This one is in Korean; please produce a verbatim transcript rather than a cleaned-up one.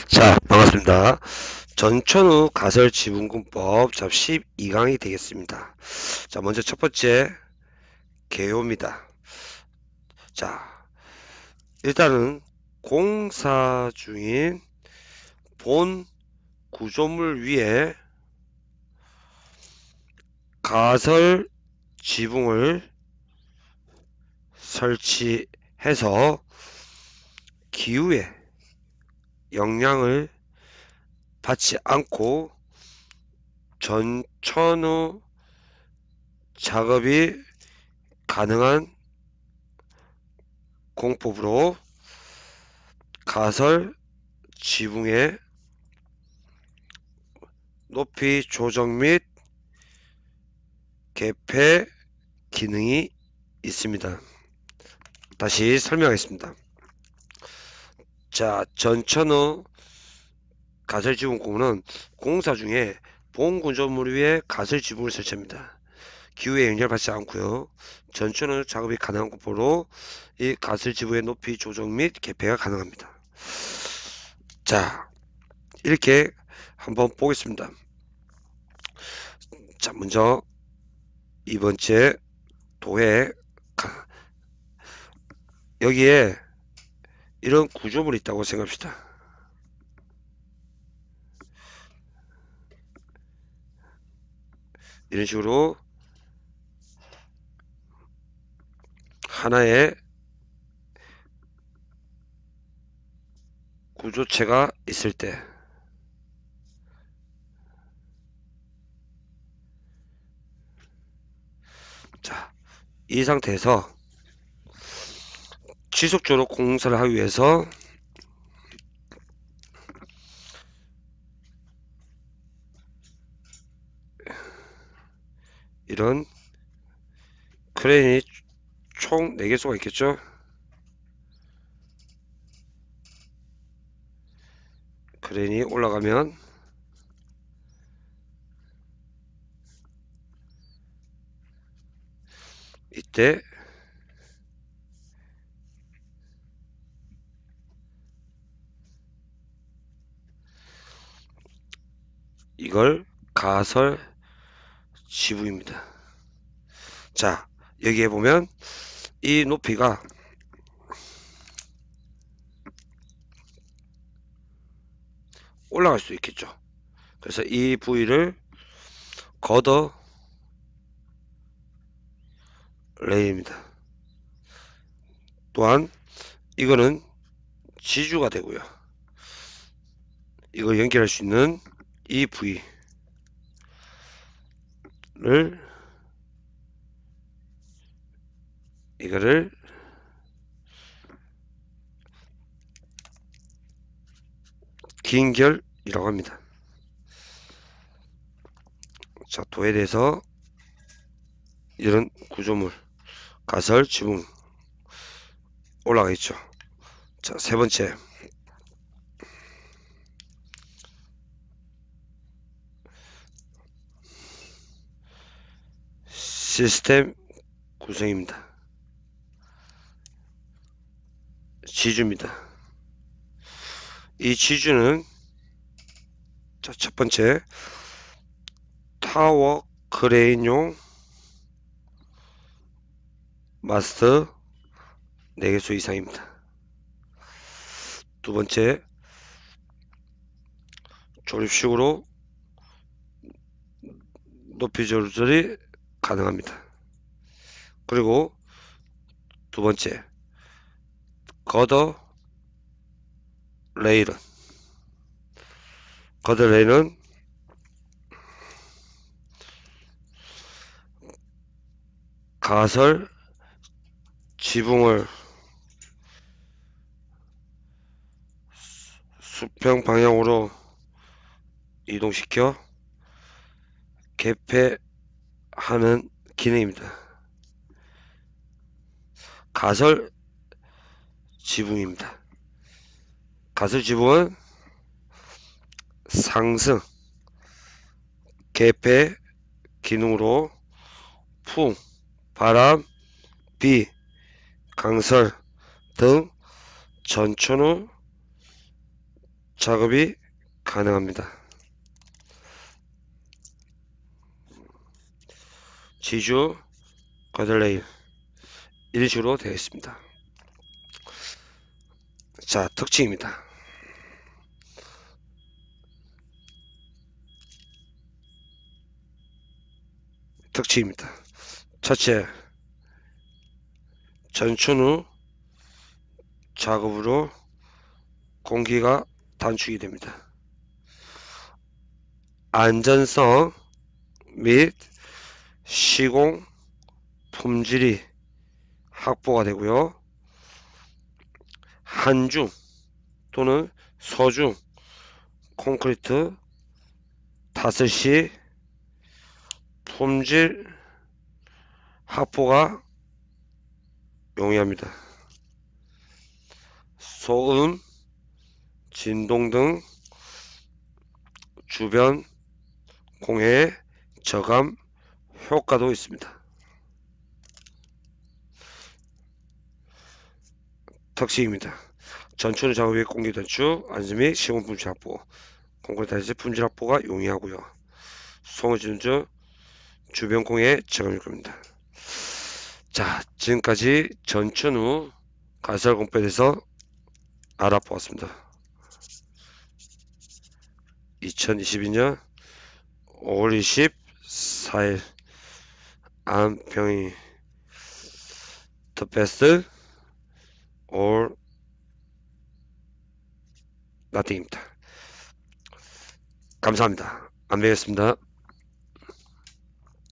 자, 반갑습니다. 전천후 가설 지분군법 자 십이 강이 되겠습니다. 자, 먼저 첫 번째 개요입니다. 자, 일단은 공사 중인 본 구조물 위에 가설 지붕을 설치해서 기후에 영향을 받지 않고 전천후 작업이 가능한 공법으로 가설 지붕의 높이 조정 및 개폐 기능이 있습니다. 다시 설명하겠습니다. 자, 전천후 가설지붕공은 공사 중에 본 구조물 위에 가설지붕을 설치합니다. 기후에 영향을 받지 않고요. 전천후 작업이 가능한 공법으로 이 가설지붕의 높이 조정 및 개폐가 가능합니다. 자, 이렇게 한번 보겠습니다. 자, 먼저 이번째 도해 여기에 이런 구조물이 있다고 생각합시다. 이런 식으로 하나의 구조체가 있을 때, 자, 이 상태에서 지속적으로 공사를 하기 위해서 이런 크레인이 총 네 개수가 있겠죠. 크레인이 올라가면 이때 이걸 가설 지붕입니다. 자, 여기에 보면 이 높이가 올라갈 수 있겠죠. 그래서 이 부위를 걷어 레일입니다. 또한 이거는 지주가 되고요. 이걸 연결할 수 있는 이 부위를 이거를 긴결이라고 합니다. 자, 도에 대해서 이런 구조물 가설 지붕 올라가 있죠. 자, 세 번째 시스템 구성입니다. 지주입니다. 이 지주는 자, 첫 번째 타워 크레인용 마스터 네 개수 이상입니다. 두 번째 조립식으로 높이 조절이 가능합니다. 그리고 두 번째 거더 레일은 거더 레일은 가설 지붕을 수평 방향으로 이동시켜 개폐하는 기능입니다. 가설 지붕입니다. 가설 지붕은 상승, 개폐 기능으로 풍, 바람, 비, 강설 등 전천후 작업이 가능합니다. 지주, 가드레일 이런 식으로 되어 있습니다. 자, 특징입니다. 특징입니다. 첫째, 전춘 후 작업으로 공기가 단축이 됩니다. 안전성 및 시공 품질이 확보가 되고요. 한중 또는 소중 콘크리트 탔을 시 품질 확보가 용이합니다. 소음, 진동 등 주변 공해 저감 효과도 있습니다. 특징입니다. 전춘 작업의 공기 단축, 안전 및 시공 품질 확보, 콘크리트 탓시 품질 확보가 용이하고요. 소음 진동 주변 공해 저감 효과입니다. 자, 지금까지 전춘 후 가설 공법에 대해서 알아보았습니다. 이천이십이 년 오월 이십사일 안병희 The best or nothing입니다. 감사합니다. 안녕히 계겠습니다.